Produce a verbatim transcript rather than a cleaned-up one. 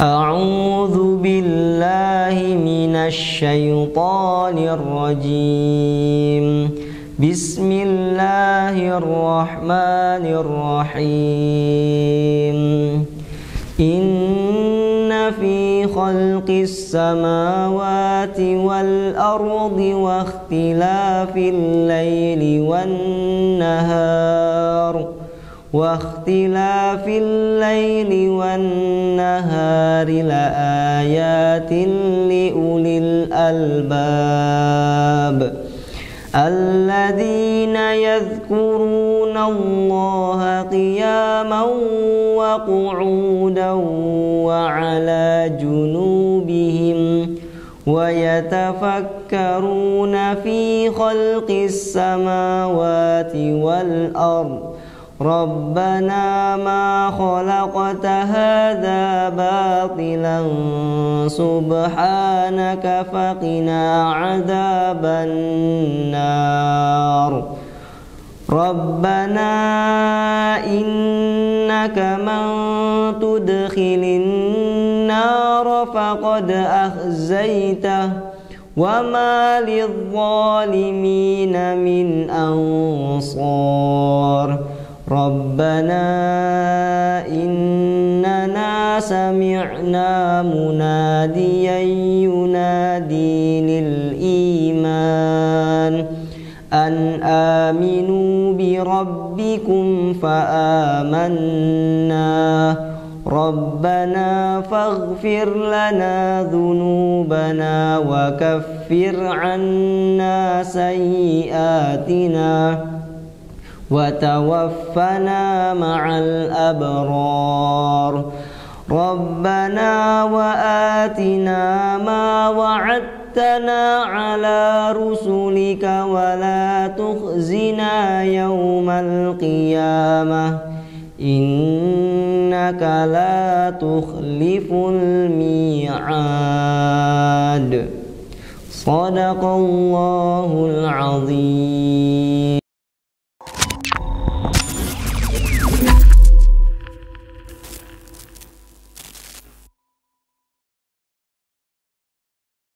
أعوذ بالله من الشيطان الرجيم. بسم الله الرحمن الرحيم. إن في خلق السماوات والأرض واختلاف الليل والنهار واختلاف الليل والنهار لآيات لأولي الألباب الذين يذكرون الله قياما وقعودا وعلى جنوبهم ويتفكرون في خلق السماوات والأرض ربنا ما خلقت هذا باطلا سبحانك فقنا عذاب النار. ربنا إنك من تدخل النار فقد أخزيته وما للظالمين من أنصار. ربنا إننا سمعنا مناديا ينادي للإيمان أن آمنوا بربكم فآمنا. ربنا فاغفر لنا ذنوبنا وكفر عنا سيئاتنا وتوفنا مع الأبرار. ربنا وآتنا ما وعدتنا على رسلك ولا تخزنا يوم القيامة إنك لا تخلف الميعاد. صدق الله العظيم.